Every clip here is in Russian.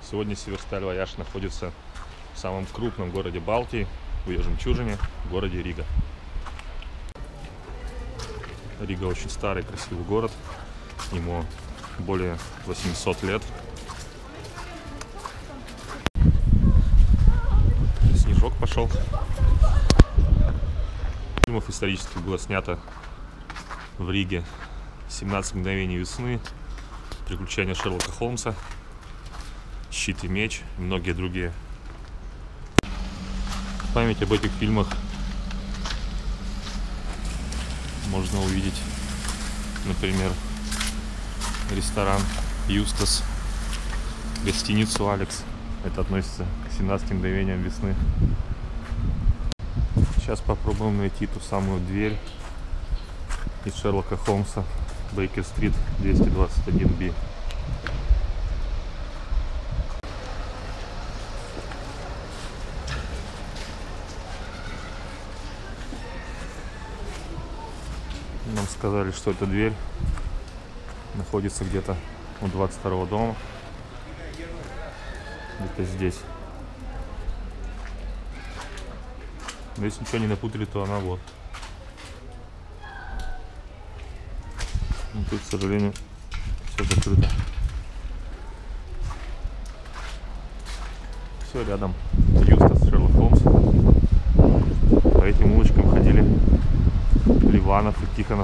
Сегодня Северсталь Вояж находится в самом крупном городе Балтии, в ее жемчужине, в городе Рига. Рига очень старый, красивый город, ему более 800 лет. Снежок пошел. Фильмов исторических было снято в Риге: «17 мгновений весны», «Приключения Шерлока Холмса», «Щит и меч» и многие другие. Память об этих фильмах можно увидеть, например, ресторан «Юстас», гостиницу «Алекс». Это относится к 17 мгновениям весны. Сейчас попробуем найти ту самую дверь из Шерлока Холмса, Бейкер-стрит 221B. Нам сказали, что эта дверь находится где-то у 22-го дома, где-то здесь. Но если ничего не напутали, то она вот. Но тут, к сожалению, все закрыто. Все рядом. Юстас, Шерлок Холмс. По этим улочкам ходили Ливанов и Тихонов.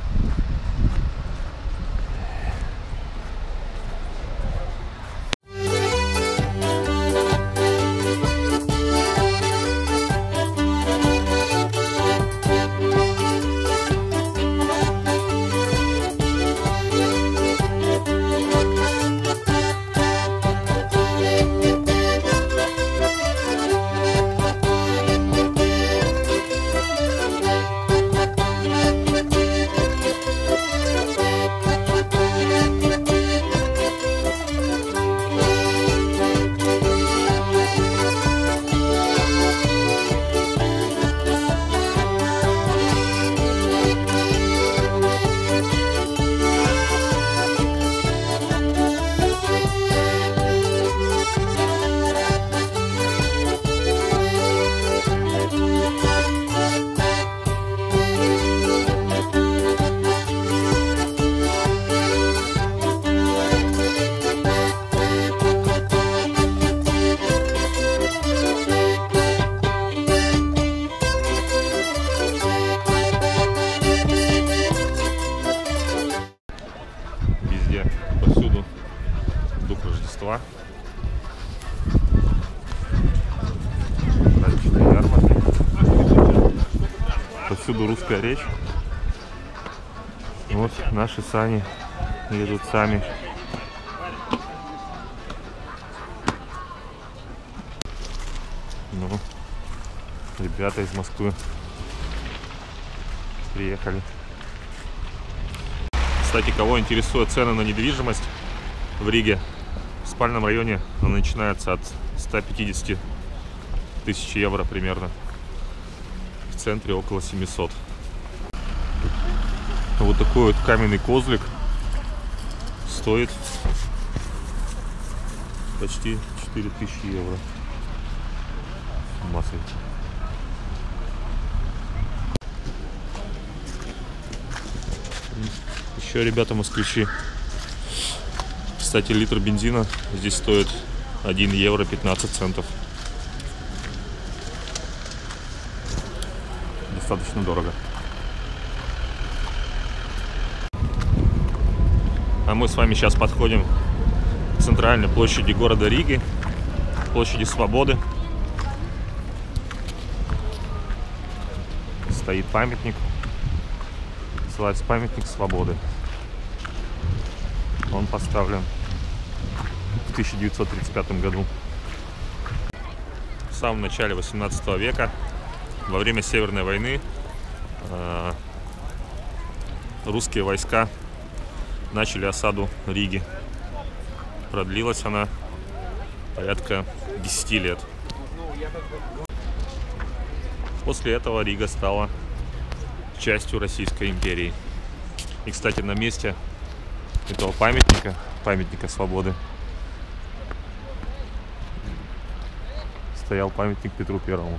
Повсюду дух Рождества, праздничные ярмарки, повсюду русская речь. Вот наши сани едут сами. Ну, ребята из Москвы приехали. Кстати, кого интересуют цены на недвижимость в Риге, в спальном районе она начинается от 150 тысяч евро примерно. В центре около 700. Вот такой вот каменный козлик стоит почти 4000 евро. Массой. Еще, ребята, москвичи. Кстати, литр бензина здесь стоит 1 евро 15 центов. Достаточно дорого. А мы с вами сейчас подходим к центральной площади города Риги, площади Свободы. Стоит памятник. Называется памятник Свободы. Он поставлен в 1935 году. В самом начале 18 века, во время Северной войны, русские войска начали осаду Риги. Продлилась она порядка 10 лет. После этого Рига стала частью Российской империи. И, кстати, на месте этого памятника Свободы, стоял памятник Петру Первому.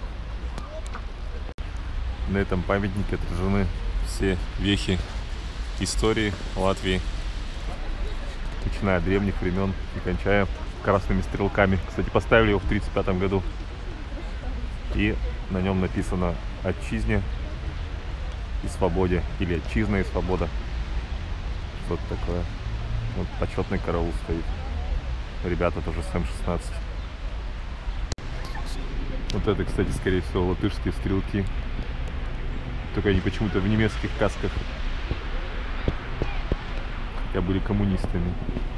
На этом памятнике отражены все вехи истории Латвии, начиная от древних времен и кончая красными стрелками. Кстати, поставили его в 1935 году. И на нем написано «Отчизне и свободе» или «Отчизна и свобода». Что-то такое. Вот почетный караул стоит. Ребята тоже с М-16. Вот это, кстати, скорее всего, латышские стрелки. Только они почему-то в немецких касках. Хотя были коммунистами.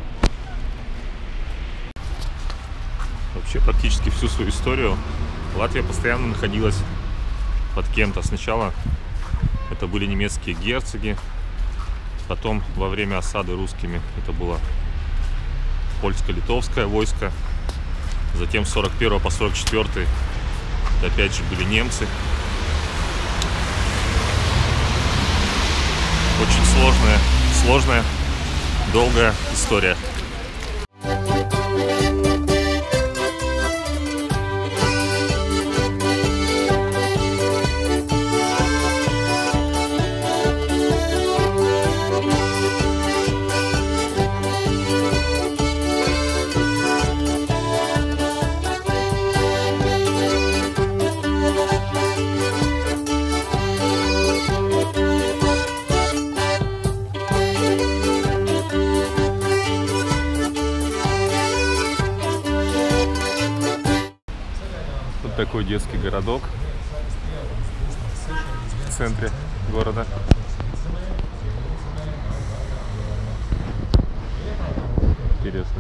Вообще, практически всю свою историю Латвия постоянно находилась под кем-то. Сначала это были немецкие герцоги, потом во время осады русскими это было польско-литовское войско, затем с 41 по 44 это опять же были немцы. Очень сложная, долгая история. Такой детский городок в центре города. Интересно.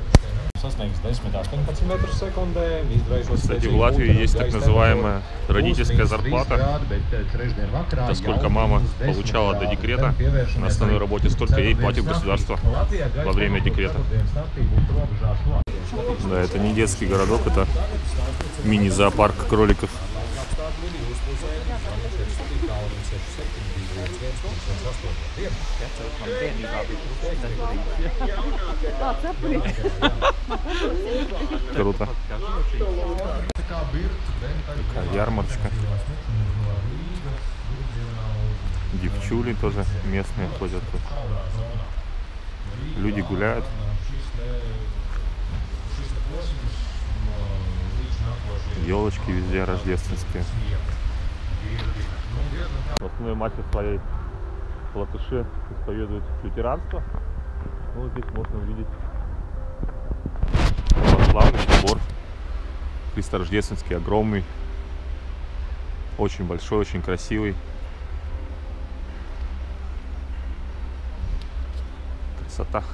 Кстати, в Латвии есть так называемая родительская зарплата. Это сколько мама получала до декрета на основной работе, столько ей платит государство во время декрета. Да, это не детский городок, это мини-зоопарк кроликов. Круто. Такая ярмарочка. Девчули тоже местные ходят тут. Люди гуляют. Елочки везде рождественские. В основной массе своей латыши исповедуют лютеранство. Ну, вот здесь можно увидеть православный собор Христорождественский, огромный, очень большой, очень красивый. Красота.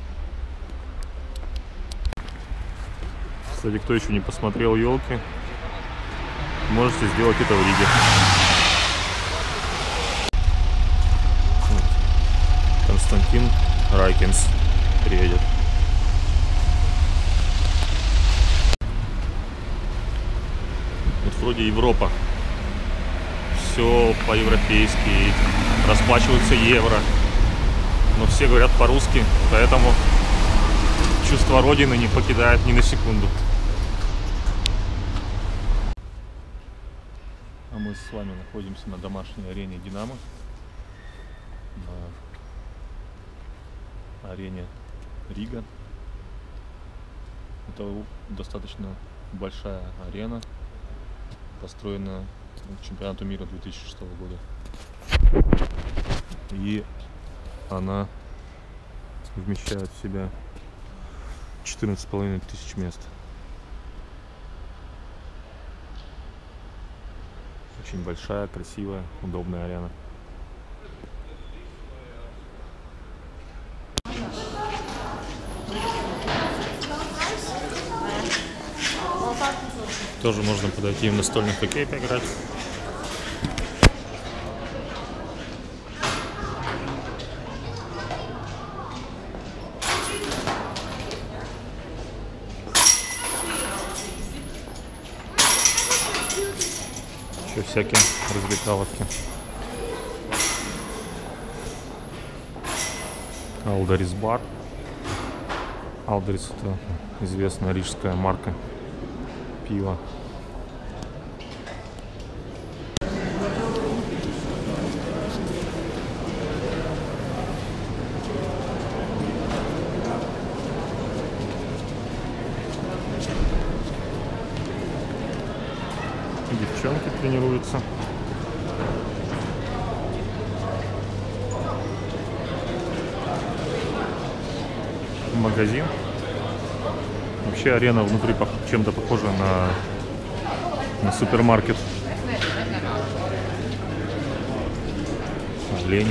Кстати, кто еще не посмотрел елки, можете сделать это в Риге. Константин Райкинс приедет. Вот вроде Европа. Все по-европейски, расплачиваются евро. Но все говорят по-русски, поэтому чувство родины не покидает ни на секунду. А мы с вами находимся на домашней арене Динамо. На арене Рига. Это достаточно большая арена, построена к чемпионату мира 2006 года. И она вмещает в себя 14,5 тысяч мест. Очень большая, красивая, удобная арена. Тоже можно подойти в настольный хоккей поиграть. Еще всякие развлекаловки. Алдарис бар. Алдарис — это известная рижская марка пива. тренируется. Магазин. Вообще арена внутри чем-то похожа на супермаркет. Олень.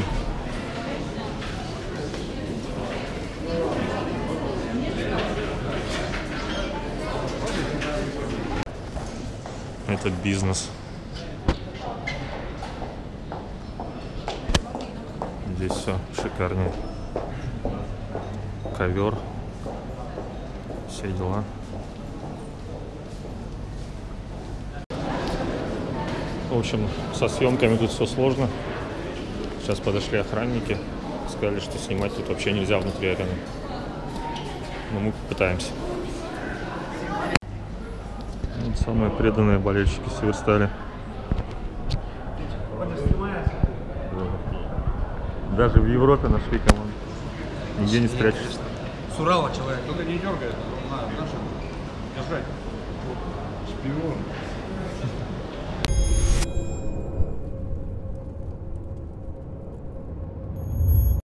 Это бизнес. Здесь все шикарнее. Ковер. Все дела. В общем, со съемками тут все сложно. Сейчас подошли охранники. Сказали, что снимать тут вообще нельзя внутри арены. Но мы попытаемся. Вот самые преданные болельщики Северстали. Даже в Европе нашли команду. Нигде не спрячешься. С Урала человек. Только не дергает. Надо держать. Шпион.